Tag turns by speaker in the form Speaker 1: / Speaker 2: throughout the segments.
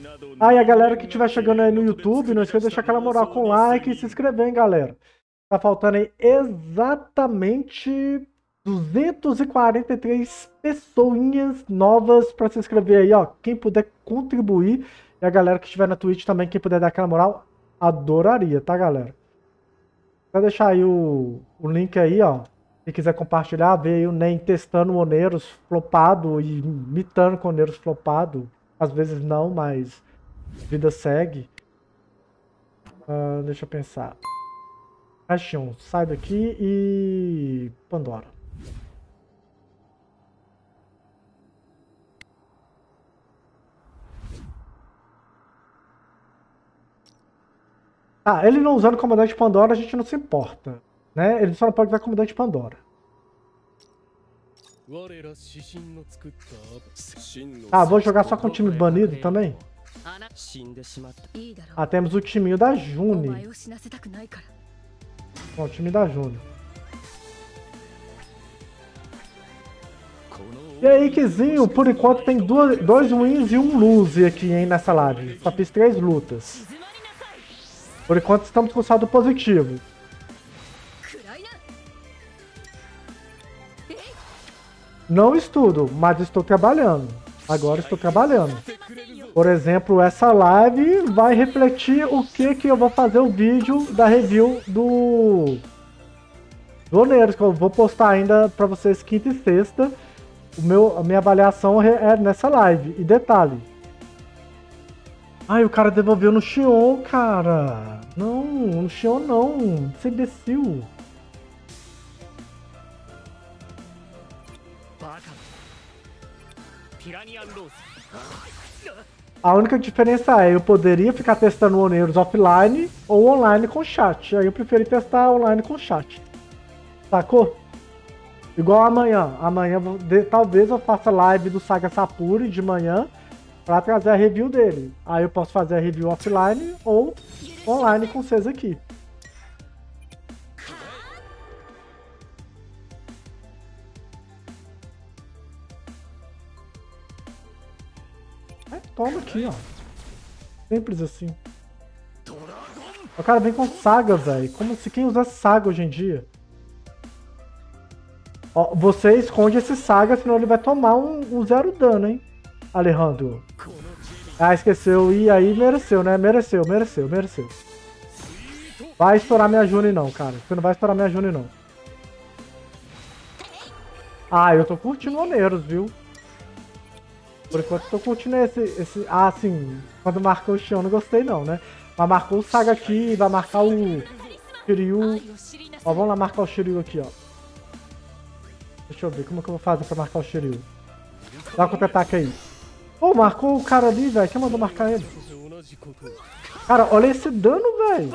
Speaker 1: Ah, e a galera que estiver chegando aí no YouTube, não esqueça de deixar aquela moral com like e se inscrever, hein, galera. Tá faltando aí exatamente 243 pessoinhas novas pra se inscrever aí, ó. Quem puder contribuir, e a galera que estiver na Twitch também, quem puder dar aquela moral, adoraria, tá, galera? Vou deixar aí o link aí, ó. Se quiser compartilhar, ver aí o NEM testando o Oneiros flopado e imitando com o Oneiros flopado. Às vezes não, mas vida segue. Deixa eu pensar. Bastion, sai daqui e Pandora. Ah, ele não usando o comandante Pandora, a gente não se importa, né? Ele só não pode usar comandante Pandora. Ah, vou jogar só com o time banido também? Ah, temos o timinho da June. Bom, o time da June. E aí, Kizinho, por enquanto tem dois wins e um lose aqui, hein, nessa live. Só fiz 3 lutas. Por enquanto estamos com saldo positivo. Não estudo, mas estou trabalhando. Agora estou trabalhando. Por exemplo, essa live vai refletir o que eu vou fazer o vídeo da review do Oneiros, que eu vou postar ainda para vocês quinta e sexta. A minha avaliação é nessa live. E detalhe. Ai, o cara devolveu no Xion, cara. Não, no Xion não. Você é imbecil. A única diferença é, eu poderia ficar testando o Oneiros offline ou online com chat. Aí eu preferi testar online com chat. Sacou? Igual amanhã. Amanhã talvez eu faça live do Saga Sapuri de manhã pra trazer a review dele. Aí eu posso fazer a review offline ou online com vocês aqui. Toma aqui, ó. Simples assim. O cara vem com Saga, velho. Como se quem usa Saga hoje em dia? Ó, você esconde esse Saga, senão ele vai tomar um 0 dano, hein? Alejandro. Ah, esqueceu. E aí mereceu, né? Mereceu. Vai estourar minha June não, cara. Você não vai estourar minha June não. Ah, eu tô curtindo o Oneiros, viu? Por enquanto eu tô curtindo esse... Ah, sim. Quando marcou o Xion não gostei não, né? Mas marcou o Saga aqui, vai marcar o Shiryu. Ó, vamos lá marcar o Shiryu aqui, ó. Deixa eu ver, como é que eu vou fazer pra marcar o Shiryu? Dá um contra-ataque aí. Pô, marcou o cara ali, velho. Quem mandou marcar ele? Cara, olha esse dano, velho.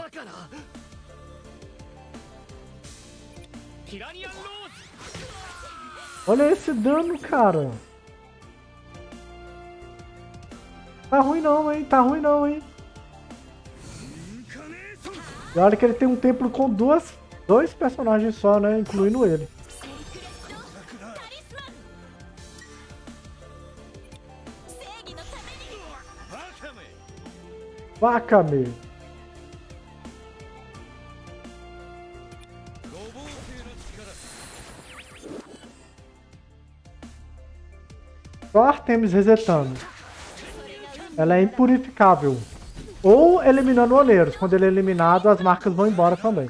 Speaker 1: Olha esse dano, cara. Tá ruim não, hein? E olha que ele tem um templo com dois personagens só, né? Incluindo ele. Wakame. Só Artemis resetando. Ela é impurificável. Ou eliminando o Oneiros. Quando ele é eliminado, as marcas vão embora também.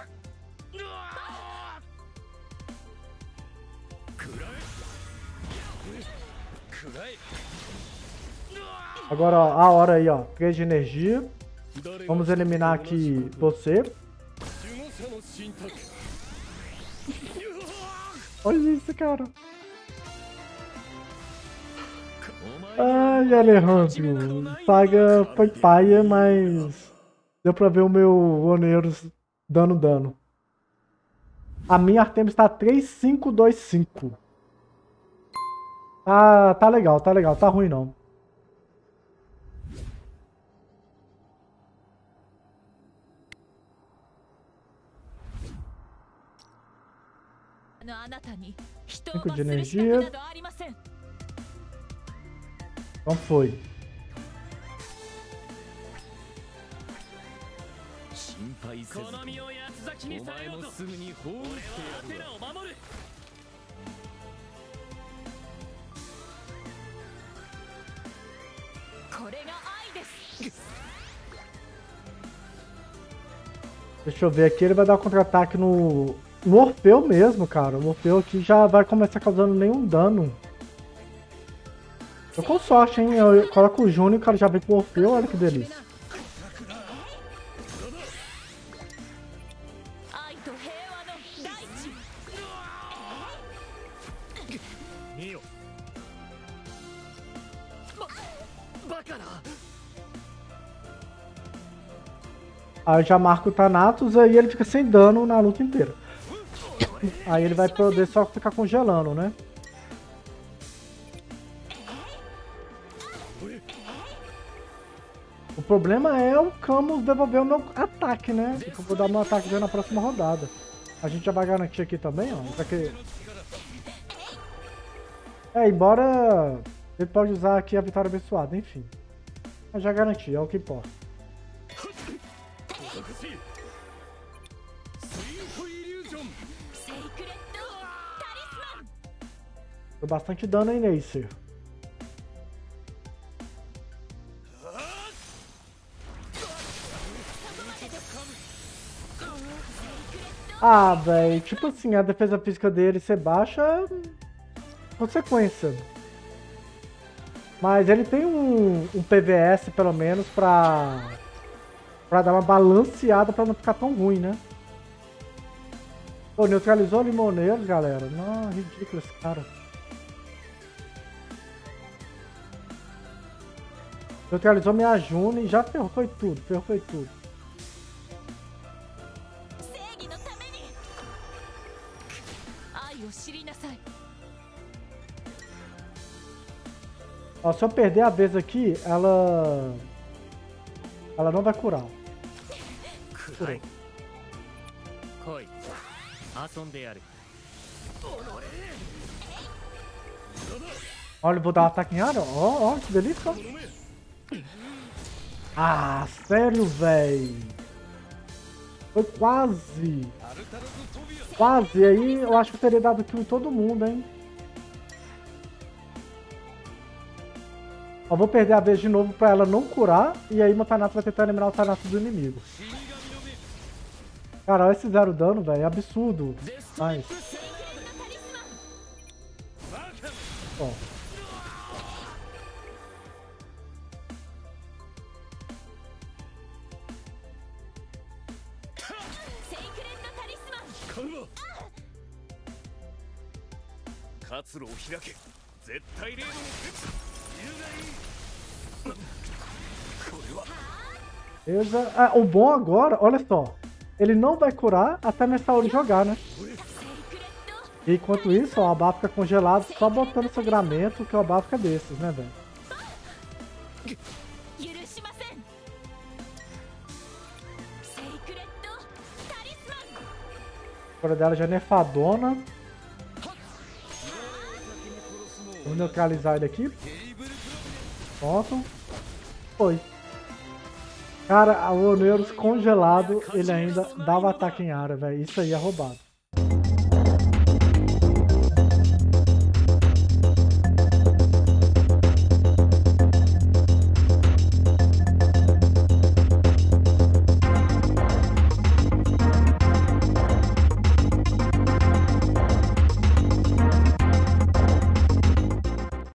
Speaker 1: Agora, ó, a hora aí, ó. 3 de energia. Vamos eliminar aqui você. Olha isso, cara. Ai, Alejandro. Saga foi paia, mas deu pra ver o meu Oneiros dando dano. A minha Artemis tá 3-5-2-5. Tá legal, tá ruim não. Cinco de energia. Então foi.
Speaker 2: 心配せずともお前もすぐに放ってやるわ。
Speaker 3: これが愛です。
Speaker 1: Deixa eu ver aqui, ele vai dar um contra-ataque no Orfeu mesmo, cara. O Orfeu aqui já vai começar causando nenhum dano. Tô com sorte, hein? Eu coloco o Júnior e o cara já vem com o Orfeu, olha que delícia. Aí eu já marco o Thanatos, aí ele fica sem dano na luta inteira. Aí ele vai poder só ficar congelando, né? O problema é o Camus devolver o meu ataque, né? Eu vou dar meu ataque na próxima rodada. A gente já vai garantir aqui também, ó. Embora ele pode usar aqui a vitória abençoada, enfim. Mas já garanti, é o que importa. Deu bastante dano aí, Neisser. Ah, velho, tipo assim, a defesa física dele ser baixa é consequência. Mas ele tem um PVS, pelo menos, pra dar uma balanceada pra não ficar tão ruim, né? Pô, neutralizou o Limoneiros, galera. Não, ridículo esse cara. Neutralizou minha June e já ferrou foi tudo, Ó, se eu perder a vez aqui, ela não vai curar. Curou. Olha, eu vou dar um ataque em área. Ó, que delícia. Ah, sério, véi. Foi quase. Quase. E aí eu acho que eu teria dado kill em todo mundo, hein. Eu vou perder a vez de novo pra ela não curar. E aí meu Thanatos vai tentar eliminar o Thanatos do inimigo. Cara, olha esse 0 dano, velho. É absurdo. Mas... Ó. Beleza. Ah, o bom agora, olha só. Ele não vai curar até minha saúde jogar, né? E enquanto isso, ó, o Abá fica congelado só botando sangramento, que o Abá fica desses, né, velho? A cura dela já é nerfadona. Vou neutralizar ele aqui. Pronto. Foi. Cara, o Oneiros congelado, ele ainda dava ataque em área, velho. Isso aí é roubado.